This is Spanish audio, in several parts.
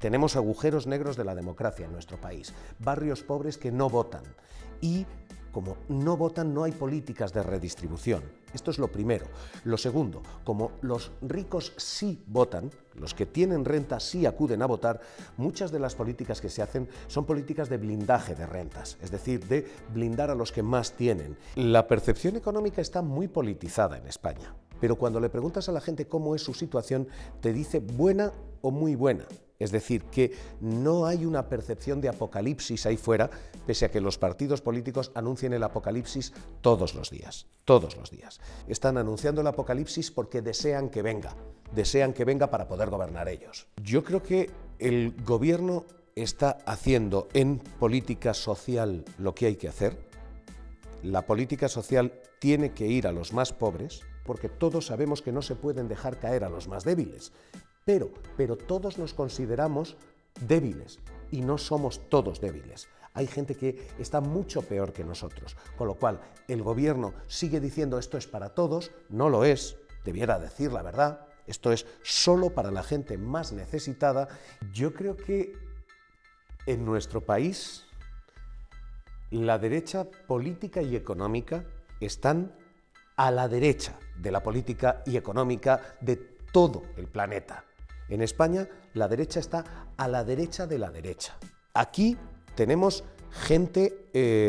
Tenemos agujeros negros de la democracia en nuestro país, barrios pobres que no votan y como no votan no hay políticas de redistribución. Esto es lo primero. Lo segundo, como los ricos sí votan, los que tienen renta sí acuden a votar, muchas de las políticas que se hacen son políticas de blindaje de rentas, es decir, de blindar a los que más tienen. La percepción económica está muy politizada en España, pero cuando le preguntas a la gente cómo es su situación, te dice buena o muy buena. Es decir, que no hay una percepción de apocalipsis ahí fuera, pese a que los partidos políticos anuncien el apocalipsis todos los días. Todos los días. Están anunciando el apocalipsis porque desean que venga para poder gobernar ellos. Yo creo que el gobierno está haciendo en política social lo que hay que hacer. La política social tiene que ir a los más pobres, porque todos sabemos que no se pueden dejar caer a los más débiles. Pero todos nos consideramos débiles y no somos todos débiles. Hay gente que está mucho peor que nosotros, con lo cual el gobierno sigue diciendo esto es para todos, no lo es, debiera decir la verdad, esto es solo para la gente más necesitada. Yo creo que en nuestro país la derecha política y económica están a la derecha de la política y económica de todo el planeta. En España, la derecha está a la derecha de la derecha. Aquí tenemos gente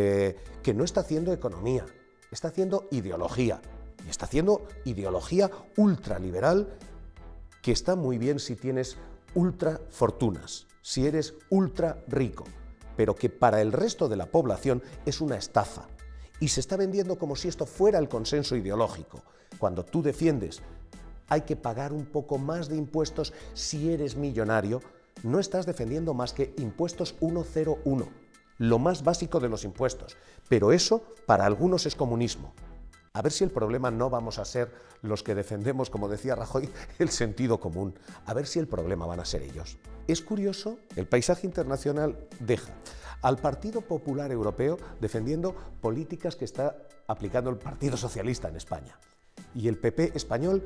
que no está haciendo economía, está haciendo ideología. Y está haciendo ideología ultraliberal que está muy bien si tienes ultra fortunas, si eres ultra rico, pero que para el resto de la población es una estafa. Y se está vendiendo como si esto fuera el consenso ideológico. Cuando tú defiendes hay que pagar un poco más de impuestos si eres millonario, no estás defendiendo más que impuestos 101, lo más básico de los impuestos. Pero eso para algunos es comunismo. A ver si el problema no vamos a ser los que defendemos, como decía Rajoy, el sentido común. A ver si el problema van a ser ellos. Es curioso, el paisaje internacional deja al Partido Popular Europeo defendiendo políticas que está aplicando el Partido Socialista en España. Y el PP español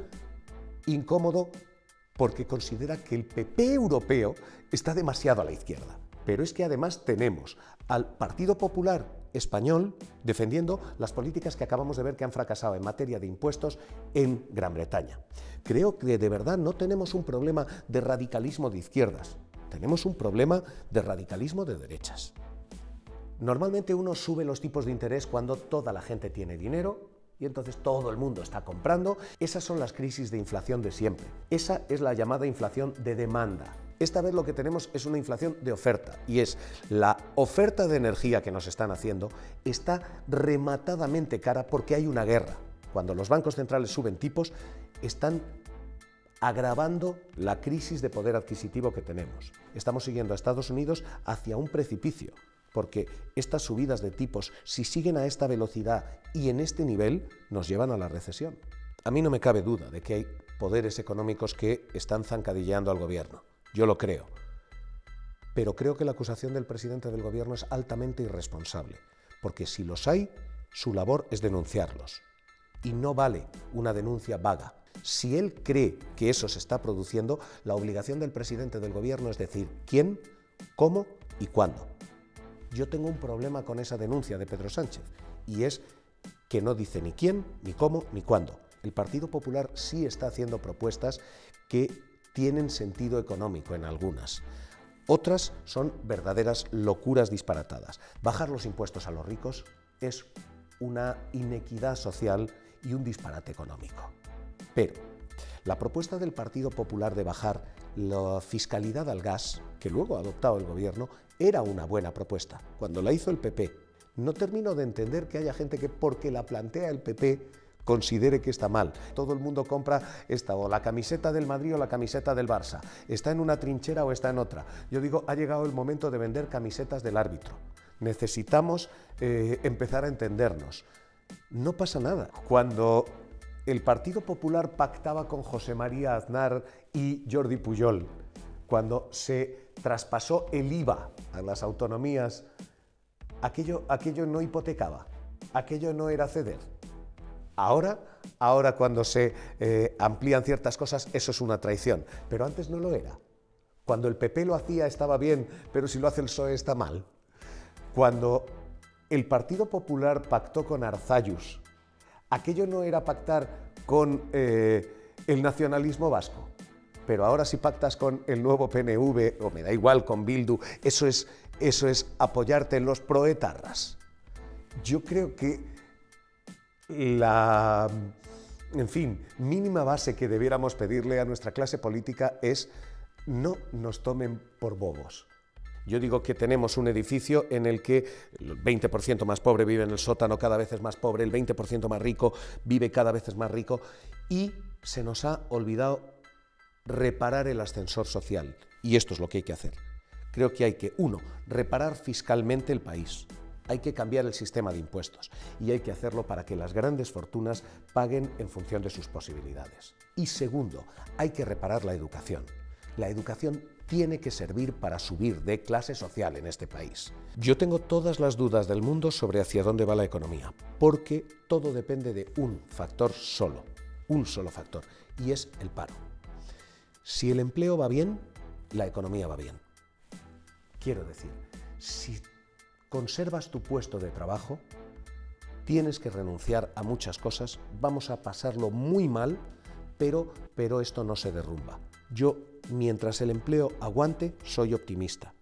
incómodo porque considera que el PP europeo está demasiado a la izquierda. Pero es que además tenemos al Partido Popular español defendiendo las políticas que acabamos de ver que han fracasado en materia de impuestos en Gran Bretaña. Creo que de verdad no tenemos un problema de radicalismo de izquierdas, tenemos un problema de radicalismo de derechas. Normalmente uno sube los tipos de interés cuando toda la gente tiene dinero y entonces todo el mundo está comprando. Esas son las crisis de inflación de siempre. Esa es la llamada inflación de demanda. Esta vez lo que tenemos es una inflación de oferta y es la oferta de energía que nos están haciendo está rematadamente cara porque hay una guerra. Cuando los bancos centrales suben tipos, están agravando la crisis de poder adquisitivo que tenemos. Estamos siguiendo a Estados Unidos hacia un precipicio, porque estas subidas de tipos, si siguen a esta velocidad y en este nivel, nos llevan a la recesión. A mí no me cabe duda de que hay poderes económicos que están zancadilleando al gobierno. Yo lo creo. Pero creo que la acusación del presidente del gobierno es altamente irresponsable, porque si los hay, su labor es denunciarlos. Y no vale una denuncia vaga. Si él cree que eso se está produciendo, la obligación del presidente del gobierno es decir quién, cómo y cuándo. Yo tengo un problema con esa denuncia de Pedro Sánchez y es que no dice ni quién, ni cómo, ni cuándo. El Partido Popular sí está haciendo propuestas que tienen sentido económico en algunas. Otras son verdaderas locuras disparatadas. Bajar los impuestos a los ricos es una inequidad social y un disparate económico. Pero la propuesta del Partido Popular de bajar la fiscalidad al gas, que luego ha adoptado el gobierno, era una buena propuesta. Cuando la hizo el PP, no termino de entender que haya gente que porque la plantea el PP considere que está mal. Todo el mundo compra esta o la camiseta del Madrid o la camiseta del Barça. Está en una trinchera o está en otra. Yo digo, ha llegado el momento de vender camisetas del árbitro. Necesitamos empezar a entendernos. No pasa nada. Cuando el Partido Popular pactaba con José María Aznar y Jordi Pujol, cuando se traspasó el IVA a las autonomías, aquello no hipotecaba, aquello no era ceder. Ahora cuando se amplían ciertas cosas, eso es una traición, pero antes no lo era. Cuando el PP lo hacía estaba bien, pero si lo hace el PSOE está mal. Cuando el Partido Popular pactó con Arzallus, aquello no era pactar con el nacionalismo vasco, pero ahora si pactas con el nuevo PNV, o me da igual, con Bildu, eso es apoyarte en los proetarras. Yo creo que la, en fin, mínima base que debiéramos pedirle a nuestra clase política es no nos tomen por bobos. Yo digo que tenemos un edificio en el que el 20% más pobre vive en el sótano, cada vez es más pobre, el 20% más rico vive cada vez es más rico, y se nos ha olvidado reparar el ascensor social. Y esto es lo que hay que hacer. Creo que hay que, uno, reparar fiscalmente el país. Hay que cambiar el sistema de impuestos y hay que hacerlo para que las grandes fortunas paguen en función de sus posibilidades. Y segundo, hay que reparar la educación. La educación tiene que servir para subir de clase social en este país. Yo tengo todas las dudas del mundo sobre hacia dónde va la economía, porque todo depende de un factor solo, un solo factor, y es el paro. Si el empleo va bien, la economía va bien. Quiero decir, si conservas tu puesto de trabajo, tienes que renunciar a muchas cosas, vamos a pasarlo muy mal, pero esto no se derrumba. Yo, mientras el empleo aguante, soy optimista.